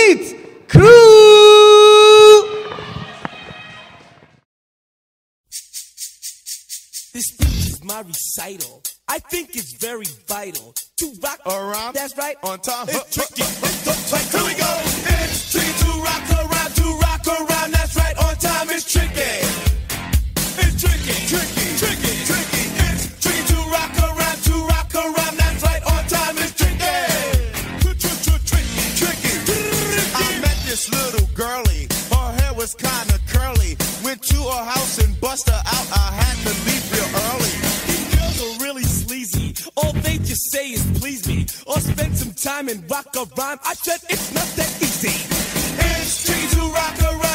Beat Crew. This speech is my recital. I think it's very vital to rock around. That's right. On time. It's tricky. Here we go. It's tricky to rock around. To rock around. That's right. On time. It's tricky. It's tricky. Tricky. Tricky. Tricky. It's tricky to rock around. To rock around. That's right. On time. It's tricky. Tricky. I met this little girlie. Her hair was kinda curly. Went to her house and bust her out. I had to leave real early. These girls are really sleazy. All they just say is please me, or spend some time and rock a rhyme. I said it's not that easy. It's tricky to rock around.